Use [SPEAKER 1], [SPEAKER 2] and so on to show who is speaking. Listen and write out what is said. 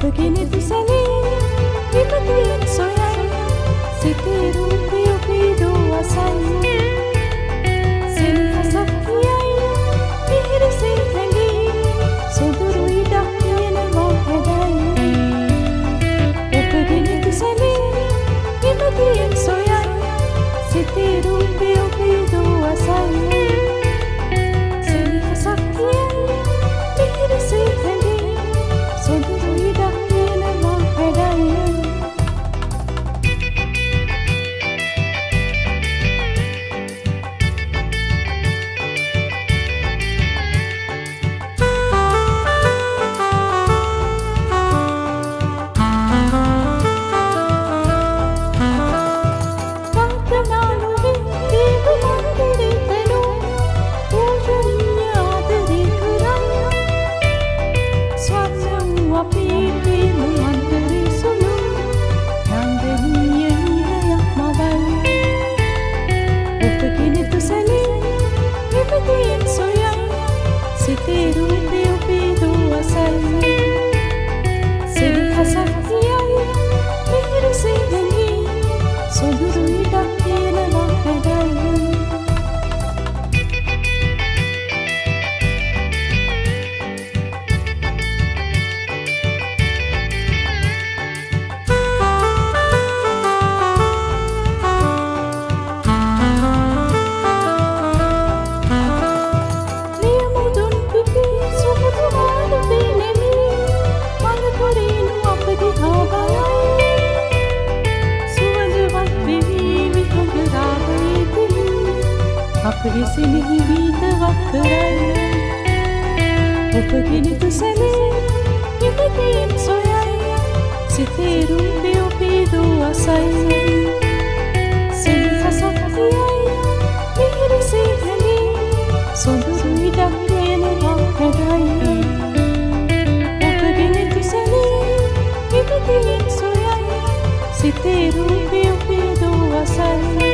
[SPEAKER 1] ඔබගෙන තුසලේ විපතියෙන් සොයයි සිතේ රූපය පිදෝ අසයි සෙනෙහසක් කියයි මිහිරසේ හැඟී සොඳුරු ඉඩක් තියෙනවා හැබැයි ඔබගෙන තුසලේ විපතියෙන් සොයයි සිතේ රූපය පිදෝ අසයි සෙනෙහසක් කියයි මිහිරසේ හැඟී සොඳුරු ඉඩක් තියෙනවා හැබැයි සිතේ රූපය පිදෝ අසයි සෙනෙහසක් කියයි මිහිරසේ හැඟී සොඳුරු ඉඩක් තියෙනවා හැබැයි අපගේ සිනෙහි ගීතවත් කරයි ඔබගෙන තුසලේ විපතියෙන් සොයයි සිතේ රූපය පිදෝ අසයි සෙනෙහසක් කියයි මිහිරසේ හැඟී සොඳුරු ඉඩක් තියෙනවා හැබැයි ඔබගෙන තුසලේ විපතියෙන් සොයයි සිතේ රූපය පිදෝ අසයි